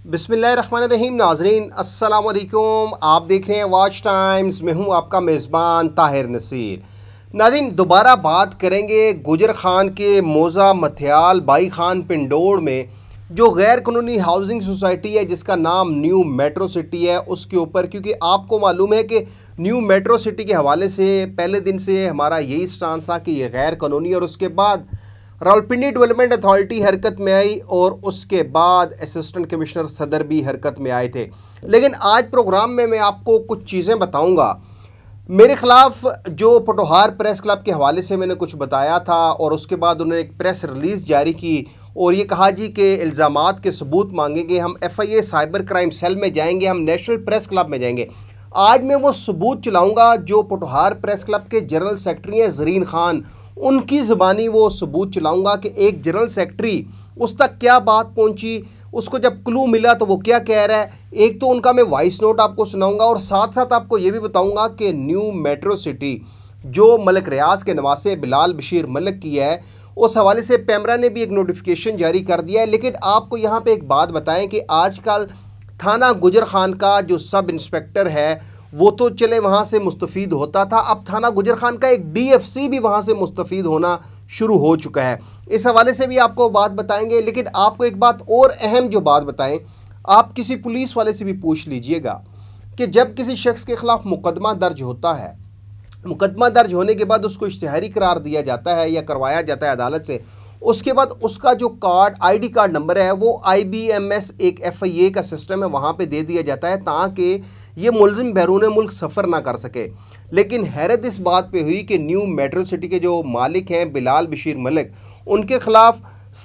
बिस्मिल्लाहिर्रहमानिर्रहीम। नाजरीन अस्सलाम वालेकुम। आप देख रहे हैं वॉच टाइम्स। मैं हूं आपका मेज़बान ताहिर नसीर। नाज़रीन, दोबारा बात करेंगे गुजर खान के मोज़ा मथियाल बाई खान पिंडोर में जो गैर कानूनी हाउसिंग सोसाइटी है जिसका नाम न्यू मेट्रो सिटी है उसके ऊपर, क्योंकि आपको मालूम है कि न्यू मेट्रो सिटी के हवाले से पहले दिन से हमारा यही स्टांस था कि ये गैर कानूनी, और उसके बाद रावलपिंडी डेवलपमेंट अथॉरिटी हरकत में आई और उसके बाद असिस्टेंट कमिश्नर सदर भी हरकत में आए थे। लेकिन आज प्रोग्राम में मैं आपको कुछ चीज़ें बताऊंगा। मेरे ख़िलाफ़ जो पटोहार प्रेस क्लब के हवाले से मैंने कुछ बताया था और उसके बाद उन्होंने एक प्रेस रिलीज़ जारी की और ये कहा जी कि इल्ज़ामात के सबूत मांगेंगे, हम FIA साइबर क्राइम सेल में जाएंगे, हम नेशनल प्रेस क्लब में जाएंगे। आज मैं वो सबूत चलाऊँगा जो पटोहार प्रेस क्लब के जनरल सेक्रेटरी हैं ज़रीन खान, उनकी ज़बानी वो सबूत चलाऊंगा कि एक जनरल सेक्रेटरी उस तक क्या बात पहुंची, उसको जब क्लू मिला तो वो क्या कह रहा है। एक तो उनका मैं वॉइस नोट आपको सुनाऊंगा और साथ साथ आपको ये भी बताऊंगा कि न्यू मेट्रो सिटी जो मलिक रियाज के नवासे बिलाल बशीर मलिक की है, उस हवाले से पैमरा ने भी एक नोटिफिकेशन जारी कर दिया है। लेकिन आपको यहाँ पर एक बात बताएँ कि आजकल थाना गुजर खान का जो सब इंस्पेक्टर है वो तो चले वहाँ से मुस्तफ़ीद होता था, अब थाना गुजर खान का एक DFC भी वहाँ से मुस्तफ़ीद होना शुरू हो चुका है। इस हवाले से भी आपको बात बताएंगे। लेकिन आपको एक बात और अहम जो बात बताएं, आप किसी पुलिस वाले से भी पूछ लीजिएगा कि जब किसी शख्स के ख़िलाफ़ मुकदमा दर्ज होता है, मुकदमा दर्ज होने के बाद उसको इश्तिहारी करार दिया जाता है या करवाया जाता है अदालत से, उसके बाद उसका जो कार्ड ID कार्ड नंबर है वो IBMS एक FIA का सिस्टम है वहाँ पे दे दिया जाता है ताकि ये मुलजिम बैरून मुल्क सफ़र ना कर सके। लेकिन हैरत इस बात पे हुई कि न्यू मेट्रो सिटी के जो मालिक हैं बिलाल बशीर मलिक, उनके ख़िलाफ़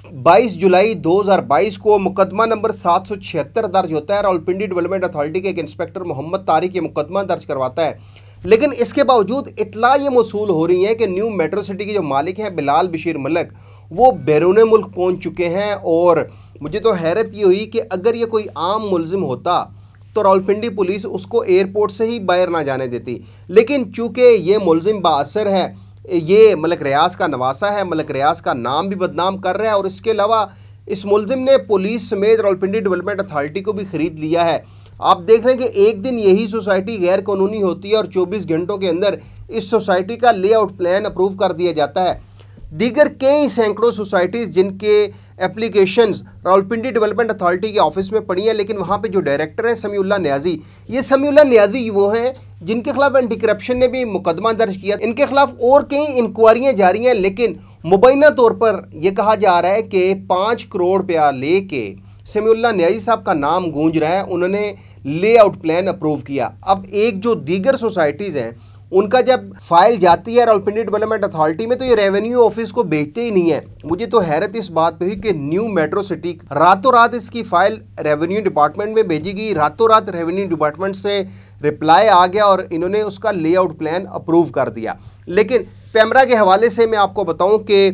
22 जुलाई 2022 को मुकदमा नंबर 776 दर्ज होता है। रावलपिंडी डेवलपमेंट अथॉरिटी के एक इंस्पेक्टर मोहम्मद तारिक ये मुकदमा दर्ज करवाता है। लेकिन इसके बावजूद इतला ये मौसूल हो रही है कि न्यू मेट्रो सिटी के जो मालिक हैं बिलाल बशीर मलिक वो बैरून मुल्क पहुंच चुके हैं। और मुझे तो हैरत ये हुई कि अगर ये कोई आम मुलजिम होता तो रावलपिंडी पुलिस उसको एयरपोर्ट से ही बाहर ना जाने देती। लेकिन चूँकि ये मुलजिम बाअसर है, ये मलिक रियाज का नवासा है, मलिक रियाज का नाम भी बदनाम कर रहा है और इसके अलावा इस मुलजिम ने पुलिस समेत रावलपिंडी डेवलपमेंट अथॉरिटी को भी ख़रीद लिया है। आप देख रहे हैं कि एक दिन यही सोसाइटी गैर कानूनी होती है और 24 घंटों के अंदर इस सोसाइटी का लेआउट प्लान अप्रूव कर दिया जाता है। दीगर कई सैकड़ों सोसाइटीज़ जिनके एप्लीकेशंस रावलपिंडी डेवलपमेंट अथॉरिटी के ऑफिस में पड़ी हैं, लेकिन वहाँ पे जो डायरेक्टर है समीउल्लाह नियाज़ी, ये समीउल्लाह नियाज़ी वो हैं जिनके खिलाफ एंटी करप्शन ने भी मुकदमा दर्ज किया। इनके खिलाफ और कई इंक्वायरियाँ जारी हैं। लेकिन मुबैना तौर पर यह कहा जा रहा है कि 5 करोड़ रुपया ले के समीउल्लाह नियाज़ी साहब का नाम गूंज रहा है, उन्होंने लेआउट प्लान अप्रूव किया। अब एक जो दीगर सोसाइटीज़ हैं उनका जब फाइल जाती है रावलपिंडी डेवलपमेंट अथॉरिटी में तो ये रेवेन्यू ऑफिस को भेजते ही नहीं है। मुझे तो हैरत इस बात पे हुई कि न्यू मेट्रो सिटी रातों रात इसकी फ़ाइल रेवेन्यू डिपार्टमेंट में भेजी गई, रातों रात रेवेन्यू डिपार्टमेंट से रिप्लाई आ गया और इन्होंने उसका लेआउट प्लान अप्रूव कर दिया। लेकिन पैमरा के हवाले से मैं आपको बताऊँ कि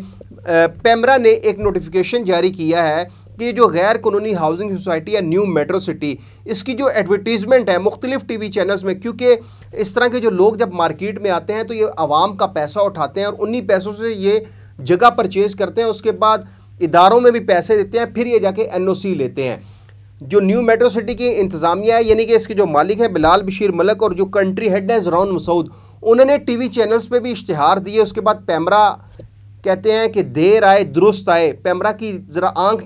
पैमरा ने एक नोटिफिकेशन जारी किया है कि जो गैर कानूनी हाउसिंग सोसाइटी है न्यू मेट्रो सिटी, इसकी जो एडवर्टीज़मेंट है मुख्तलिफ TV चैनल्स में, क्योंकि इस तरह के जो लोग जब मार्केट में आते हैं तो ये आवाम का पैसा उठाते हैं और उन्हीं पैसों से ये जगह परचेज़ करते हैं, उसके बाद इदारों में भी पैसे देते हैं, फिर ये जाके NOC लेते हैं। जो न्यू मेट्रो सिटी की इंतज़ामिया है यानी कि इसके जो मालिक हैं बिलाल बशीर मलिक और जो कंट्री हेड है ज़रौन मसूद, उन्होंने TV चैनल्स पर भी इश्तिहार दिए। उसके बाद पैमरा कहते हैं कि देर आए दुरुस्त आए, पैमरा की ज़रा आँख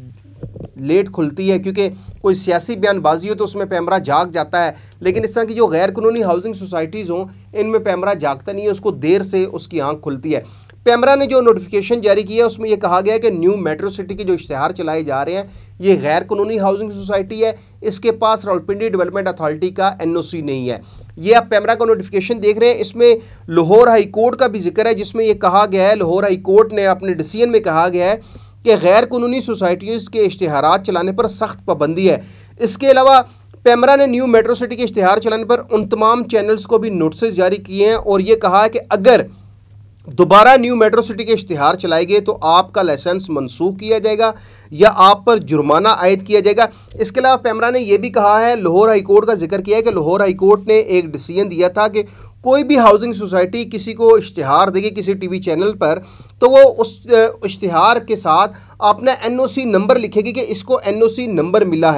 लेट खुलती है क्योंकि कोई सियासी बयानबाजी हो तो उसमें पैमरा जाग जाता है, लेकिन इस तरह की जो गैर कानूनी हाउसिंग सोसाइटीज़ हों इनमें पैमरा जागता नहीं है, उसको देर से उसकी आंख खुलती है। पैमरा ने जो नोटिफिकेशन जारी किया है उसमें यह कहा गया है कि न्यू मेट्रो सिटी के जो इश्तिहार चलाए जा रहे हैं ये गैर कानूनी हाउसिंग सोसाइटी है, इसके पास रावलपिंडी डेवलपमेंट अथॉरिटी का NOC नहीं है। ये आप पैमरा का नोटिफिकेशन देख रहे हैं, इसमें लाहौर हाई कोर्ट का भी जिक्र है जिसमें यह कहा गया है, लाहौर हाई कोर्ट ने अपने डिसीजन में कहा गया है कि गैर कानूनी सोसाइटीज़ के इश्तिहारात चलाने पर सख्त पाबंदी है। इसके अलावा पैमरा ने न्यू मेट्रो सिटी के इश्तिहार चलाने पर उन तमाम चैनल्स को भी नोटिस जारी किए हैं और ये कहा है कि अगर दोबारा न्यू मेट्रो सिटी के इश्तिहार चलाए गए तो आपका लाइसेंस मनसूख किया जाएगा या आप पर जुर्माना आयद किया जाएगा। इसके अलावा पैमरा ने यह भी कहा है, लाहौर हाई कोर्ट का जिक्र किया है कि लाहौर हाई कोर्ट ने एक डिसीजन दिया था कि कोई भी हाउसिंग सोसाइटी किसी को इश्तिहार देगी किसी TV चैनल पर तो वो उस इश्तिहार के साथ अपना NOC नंबर लिखेगी कि इसको NOC नंबर मिला है।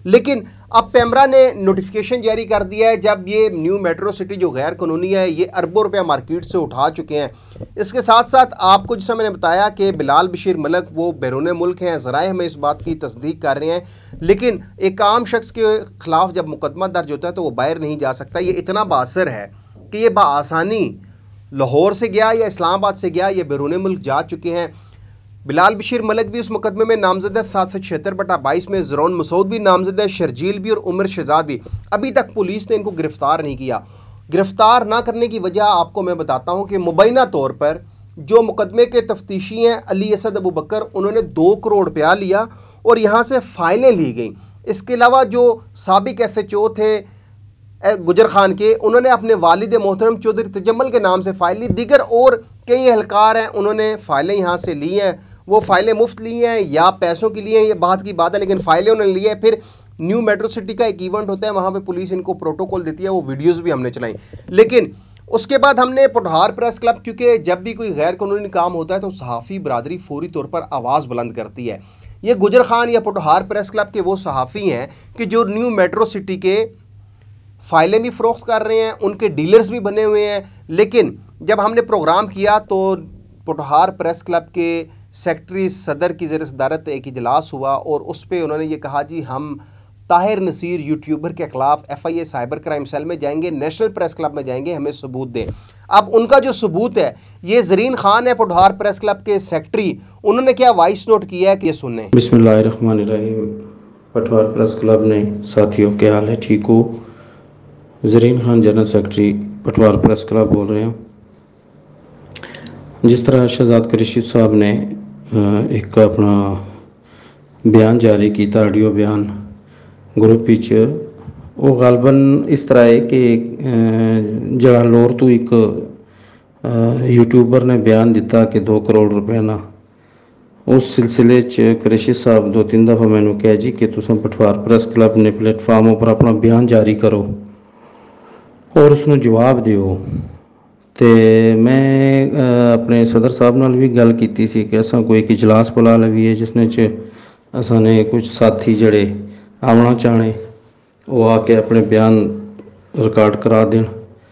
लेकिन अब पेमरा ने नोटिफिकेशन जारी कर दिया है, जब ये न्यू मेट्रो सिटी जो गैर कानूनी है ये अरबों रुपया मार्केट से उठा चुके हैं। इसके साथ साथ आपको जैसा मैंने बताया कि बिलाल बशीर मलिक वो बैरून मुल्क हैं, ज़राए हमें इस बात की तस्दीक कर रहे हैं, लेकिन एक आम शख्स के ख़िलाफ़ जब मुकदमा दर्ज होता है तो वो बाहर नहीं जा सकता। ये इतना बासर है कि ये बआसानी लाहौर से गया या इस्लामाबाद से गया, ये बैरून मुल्क जा चुके हैं। बिलाल बशीर मलिक भी उस मुकदमे में नामजद है 776/22 में, ज़रौन मसूद भी नामजद है, शर्जील भी और उमर शहजाद भी। अभी तक पुलिस ने इनको गिरफ़्तार नहीं किया। गिरफ़्तार ना करने की वजह आपको मैं बताता हूँ कि मुबैना तौर पर जो मुकदमे के तफ्तीशी हैं अली असद अबू बकर, उन्होंने 2 करोड़ रुपया लिया और यहाँ से फ़ाइलें ली गई। इसके अलावा जो साबिक SHO थे गुजर खान के, उन्होंने अपने वालिद मोहतरम चौधरी तजम्मल के नाम से फ़ाइल ली। दीगर और कई एहलकार हैं, उन्होंने फ़ाइलें यहाँ से ली हैं। वो फ़ाइलें मुफ्त ली हैं या पैसों के लिए, ये बात की बात है, लेकिन फ़ाइलें उन्होंने ली है। फिर न्यू मेट्रो सिटी का एक इवेंट होता है, वहाँ पे पुलिस इनको प्रोटोकॉल देती है, वो वीडियोज़ भी हमने चलाई। लेकिन उसके बाद हमने पोठहार प्रेस क्लब, क्योंकि जब भी कोई गैर कानूनी काम होता है तो सहाफ़ी बरादरी फौरी तौर पर आवाज़ बुलंद करती है। ये गुजर खान या पोठहार प्रेस क्लब के वो सहाफ़ी हैं कि जो न्यू मेट्रो सिटी के फ़ाइलें भी फ़रोख्त कर रहे हैं, उनके डीलर्स भी बने हुए हैं। लेकिन जब हमने प्रोग्राम किया तो पोठहार प्रेस क्लब के सेक्रेटरी सदर की ज़ेर सदारत एक इजलास हुआ और उस पर उन्होंने ये कहा, जी हम ताहिर नसीर यूट्यूबर के ख़िलाफ़ FIA साइबर क्राइम सेल में जाएंगे, नेशनल प्रेस क्लब में जाएंगे, हमें सबूत दें। अब उनका जो सबूत है, ये ज़रीन खान है पोठहार प्रेस क्लब के सेक्रेटरी, उन्होंने क्या वॉइस नोट किया है कि ये सुने। बिस्मिल्लाहिर्रहमानिर्रहीम। पोठहार प्रेस क्लब ने साथियों, क्या हाल है, ठीक हो? Zareen Khan general secretary Potohar press club बोल रहे हैं। जिस तरह शहजाद कुरैशी साहब ने एक अपना बयान जारी किया, ऑडियो बयान ग्रुप विच, वो गालबन इस तरह है कि जड़ा लाहौर तो एक यूट्यूबर ने बयान दिता कि 2 करोड़ रुपए ना, उस सिलसिले च कुरैशी साहब 2-3 दफ़ा मैंने कहा जी कि तुम पोठहार प्रेस क्लब ने प्लेटफार्म पर अपना बयान जारी करो और उसनों जवाब दिओ। तो मैं अपने सदर साहब नाल भी गल की सी कि असा कोई एक इजलास बुला लवीए जिसने असाने कुछ साथी जड़े आना चाहने वो आके अपने बयान रिकॉर्ड करा दें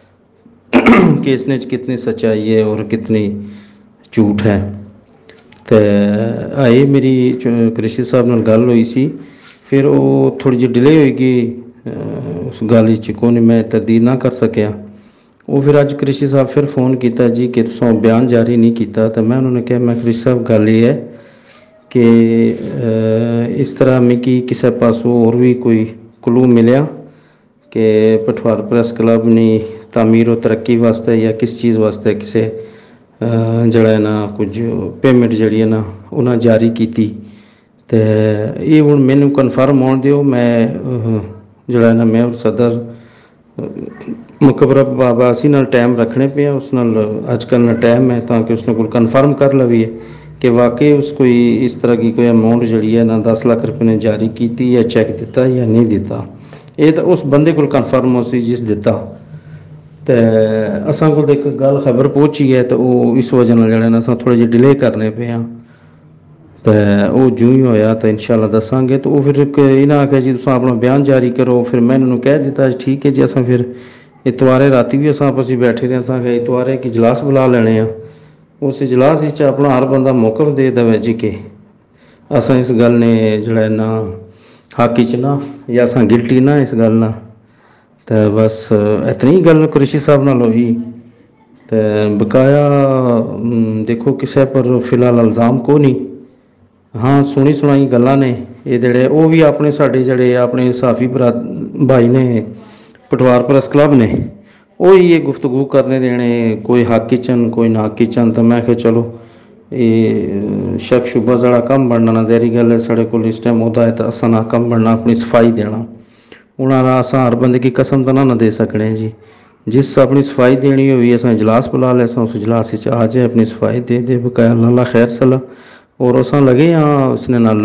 कि इसने कितनी सच्चाई है और कितनी झूठ है। तो आए मेरी कुरैशी साहब नाल गल हुई सी, फिर वो थोड़ी जी डिले होएगी उस गल को नहीं मैं तरदीद ना कर सकिया। वो फिर अज कुरैशी साहब फिर फ़ोन किया जी कि तुसां बयान जारी नहीं किया। तो मैं उन्होंने कहा, मैं कुरैशी साहब गल ये है कि इस तरह मिगी किसी पासों और भी कोई क्लू मिलिया कि पोठहार प्रेस क्लब ने तामीर और तरक्की वास्ते या किस चीज़ वास्ते किसी जड़ा है ना कुछ पेमेंट जड़ी है ना उन्हें जारी की। तो ये हुण मैनू कन्फर्म होने दिओ, मैं जड़ा है ना मैं और सदर मुकबरा बाबा असी नाल टाइम रखने पे हैं, उस नाल अजकल ना टाइम है ताकि उसने कोई कन्फर्म कर लवीए कि वाकई उस कोई इस तरह की कोई अमाउंट जड़ी है ना 10 लाख रुपये ने जारी की या चैक दिता या नहीं दिता। ये तो उस बंदे को कन्फर्म हो सी जिस दिता। तो असां को एक गल खबर पहुंची है तो वो इस वजह नाल जड़ा ना असां थोड़े जे डिले करने पे हैं। तो वो जूं ही होया तो इंशाल्लाह दसांगे। तो वो फिर इन्हें आख्या जी तुम अपना बयान जारी करो। फिर मैं इन्होंने कह दिता ठीक है जी, असां फिर इतवारे राती भी असां आपस में बैठे रहे, असां इतवारे एक इजलास बुला लेने। उस इजलास अपना हर बंदा मौकफ दे दवे जी कि असां इस गल ने जड़ा ना हक च ना या असां गिल्टी ना इस गल ना। तो बस इतनी गल कुरैशी साहब नाल हुई। तो बकाया देखो किसी पर फिलहाल इल्ज़ाम को नहीं, हाँ सुनी सुनाई गल्लां ने ये जड़े वो भी अपने साडे जड़े अपने सहाफ़ी भाई ने पोठहार प्रेस क्लब ने वो ही ये गुफ्तगू करने देने, कोई हक किचन कोई ना किचन। तो मैं चलो ये शक शुबा जड़ा कम बनना ना जहरी गल है, साढ़े को इस टाइम होता है तो असा ना कम बनना अपनी सफाई देना। उन्होंने असा हर बंदे की कसम तो ना दे सकने जी, जिस अपनी सफाई देनी हुई असा इजलास बुला ले, उस इजलास आ जाए अपनी सफाई दे दे, बकाया अल्लाह खैर सला। और असा लगे हाँ उसने नाल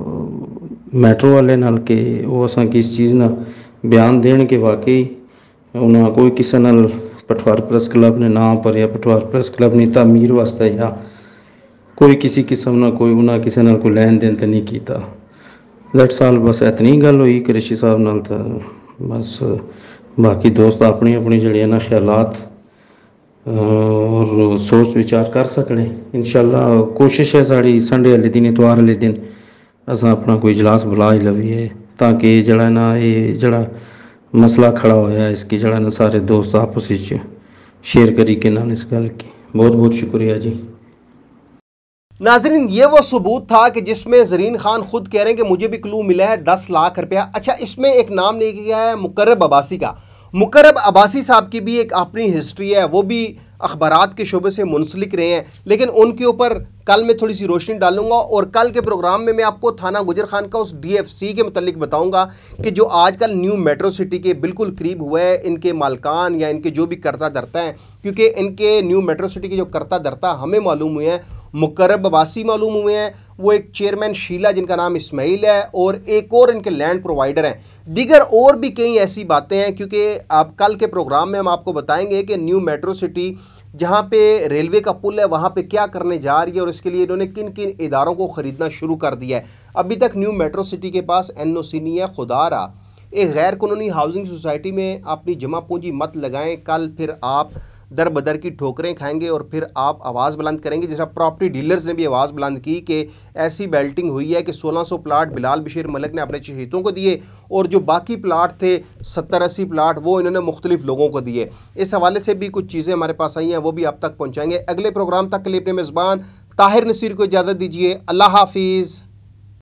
मैट्रो वाले नाल के वो असा किस चीज़ ना बयान देन के वाकई उन्होंने कोई किसी नाल पोठहार प्रेस क्लब ने नाम पर या पोठहार प्रेस क्लब ने तामीर वास्ते या कोई किसी किस्म ना कोई उन्हें किसी नाल कोई लैन देन तो नहीं किया। That's all. बस इतनी गल हुई कुरैशी साहब नाल, तो बस बाकी दोस्त अपनी अपनी जड़े ना ख्यालात और सोच विचार कर सकने। इंशाल्लाह कोशिश है साड़ी संडे वाले दिन, इतवार वाले दिन असा अपना कोई इजलास बुला ही लवीए, ताकि जड़ा ना ये जड़ा मसला खड़ा होया इसकी जड़ा ना सारे दोस्त आपस में शेयर करी के नाल इस गल की। बहुत बहुत शुक्रिया जी। नाजरीन, ये वो सबूत था कि जिसमें ज़रीन खान खुद कह रहे हैं कि मुझे भी क्लू मिला है 10 लाख रुपया। अच्छा, इसमें एक नाम लेके गया है मुकर्रब अब्बासी का। मुकर्रब अब्बासी साहब की भी एक अपनी हिस्ट्री है, वो भी अखबारात के शोबे से मुंसलिक रहे हैं, लेकिन उनके ऊपर कल मैं थोड़ी सी रोशनी डालूंगा और कल के प्रोग्राम में मैं आपको थाना गुजर खान का उस DFC के मतलब बताऊंगा कि जो आजकल न्यू मेट्रो सिटी के बिल्कुल करीब हुआ है, इनके मालकान या इनके जो भी करता धरता है, क्योंकि इनके न्यू मेट्रो सिटी के जो करता धरता हमें मालूम हुए हैं, मुकर्रब अब्बासी मालूम हुए हैं, वो एक चेयरमैन शीला जिनका नाम इस्माइल है, और एक और इनके लैंड प्रोवाइडर हैं। दीगर और भी कई ऐसी बातें हैं, क्योंकि अब कल के प्रोग्राम में हम आपको बताएंगे कि न्यू मेट्रो सिटी जहाँ पे रेलवे का पुल है वहाँ पे क्या करने जा रही है और इसके लिए इन्होंने किन किन इदारों को ख़रीदना शुरू कर दिया है। अभी तक न्यू मेट्रो सिटी के पास NOC नहीं है। खुदा रहा, एक गैर कानूनी हाउसिंग सोसाइटी में अपनी जमा पूंजी मत लगाएं, कल फिर आप दर बदर की ठोकरें खाएंगे और फिर आप आवाज़ बुलंद करेंगे। जैसा प्रॉपर्टी डीलर्स ने भी आवाज़ बुलंद की कि ऐसी बेल्टिंग हुई है कि 1600 प्लाट बिलाल बशीर मलिक ने अपने चहेतों को दिए और जो बाकी प्लाट थे 70-80 प्लाट वो इन्होंने मुख्तलिफ लोगों को दिए। इस हवाले से भी कुछ चीज़ें हमारे पास आई हैं, वो भी आप तक पहुँचाएँगे। अगले प्रोग्राम तक के लिए अपने मेज़बान ताहिर नसीर को इजाज़त दीजिए। अल्लाह हाफिज़।